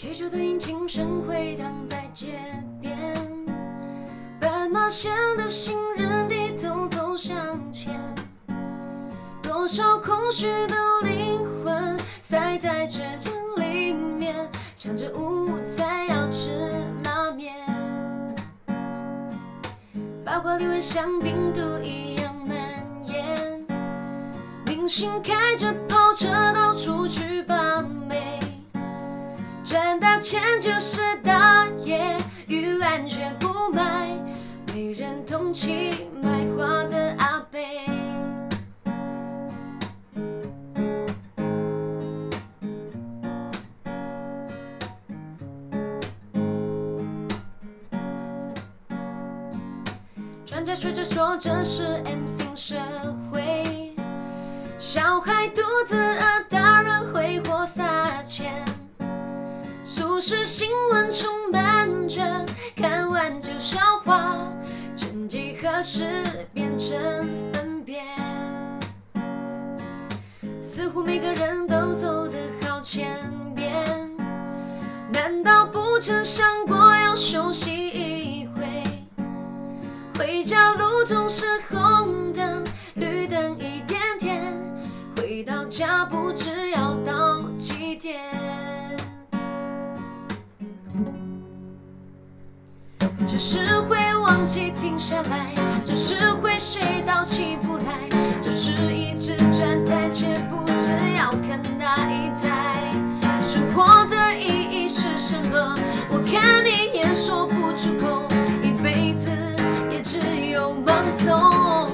追逐的引擎声回荡在街边，斑马线的行人低头走向前，多少空虚的灵魂塞在指尖里面，想着午餐要吃拉面，八卦里闻像病毒一样蔓延，明星开着跑车到处去把妹，赚大钱就是大爷，玉兰却不买，没人同情卖花的阿伯。专家学者说这是 M 型社会，小孩肚子饿，大人挥霍撒钱，速食新闻充满着，看完就消化，曾几何时变成粪便，似乎每个人都走得好前边，难道不曾想过要休息一回？回家路总是红灯绿灯一点点，回到家不知要到几点，就是会忘记停下来，就是会睡到起不来，就是一直转台却不知要看哪一台。生活的意义是什么？我看你也说不出口，一辈子也只有盲从。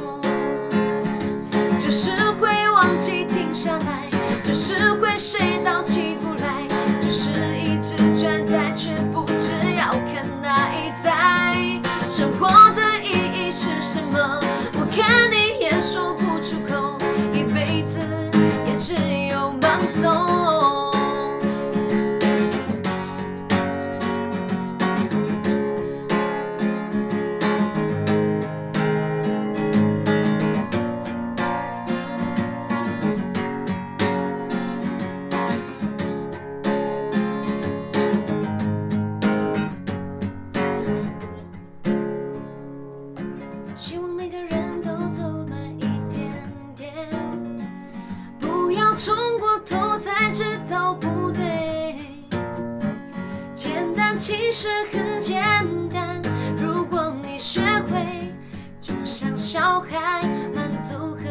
就是会忘记停下来，就是会睡到起不来，就是一直转台却不知要看哪一台。生活的意义是什么？我看你也说不出口，一辈子也只有盲从。希望每个人都走慢一点点，不要冲过头才知道不对。简单其实很简单，如果你学会，就像小孩满足。